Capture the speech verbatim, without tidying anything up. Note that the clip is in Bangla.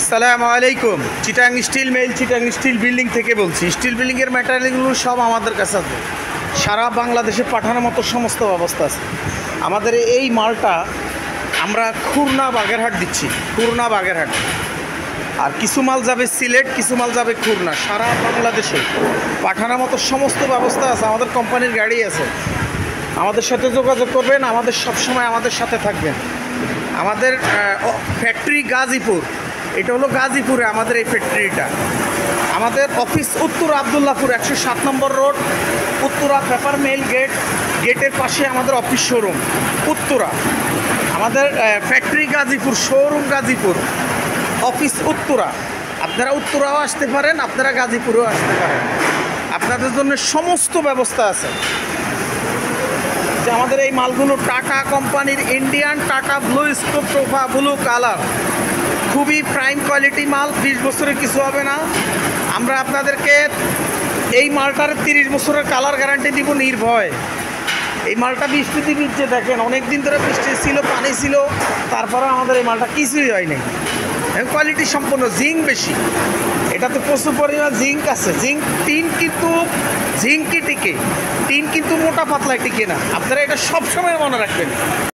আসসালামু আলাইকুম। Chitang steel mill, Chitang steel building থেকে বলছি। স্টিল বিল্ডিংয়ের ম্যাটেরিয়ালগুলো সব আমাদের কাছে আছে, সারা বাংলাদেশে পাঠানোর মতো সমস্ত ব্যবস্থা আছে। আমাদের এই মালটা আমরা খুলনা বাগেরহাট দিচ্ছি, খুলনা বাগেরহাট। আর কিছু মাল যাবে সিলেট, কিছু মাল যাবে খুলনা। সারা বাংলাদেশে পাঠানোর মতো সমস্ত ব্যবস্থা আছে। আমাদের কোম্পানির গাড়ি আছে, আমাদের সাথে যোগাযোগ করবেন, আমাদের সবসময় আমাদের সাথে থাকবেন। আমাদের ফ্যাক্টরি গাজীপুর, এটা হলো গাজীপুরে আমাদের এই ফ্যাক্টরিটা। আমাদের অফিস উত্তর আবদুল্লাপুর একশো সাত number road, Uttara paper mill gate, গেটের পাশে আমাদের অফিস শোরুম উত্তরা। আমাদের factory Gazipur, showroom Gazipur, office Uttara. আপনারা উত্তরাও আসতে পারেন, আপনারা গাজীপুরেও আসতে পারেন। আপনাদের জন্য সমস্ত ব্যবস্থা আছে। যে আমাদের এই মালগুলো টাটা কোম্পানির ইন্ডিয়ান টাটা ব্লু স্কোপ টোফা ব্লু কালার, খুবই প্রাইম কোয়ালিটি মাল। বিশ বছরের কিছু হবে না। আমরা আপনাদেরকে এই মালটার তিরিশ বছরের কালার গ্যারান্টি দিব নির্ভয়। এই মালটা বৃষ্টিতে ভিজছে, দেখেন অনেক দিন ধরে বৃষ্টি ছিল, পানি ছিল, তারপরে আমাদের এই মালটা কিছুই হয়নি। কোয়ালিটি সম্পন্ন, জিঙ্ক বেশি, এটাতে প্রচুর পরিমাণ জিঙ্ক আছে। জিঙ্ক টিন কিন্তু জিঙ্কই টিকে, টিন কিন্তু মোটা পাতলা টিকে না। আপনারা এটা সবসময় মনে রাখবেন।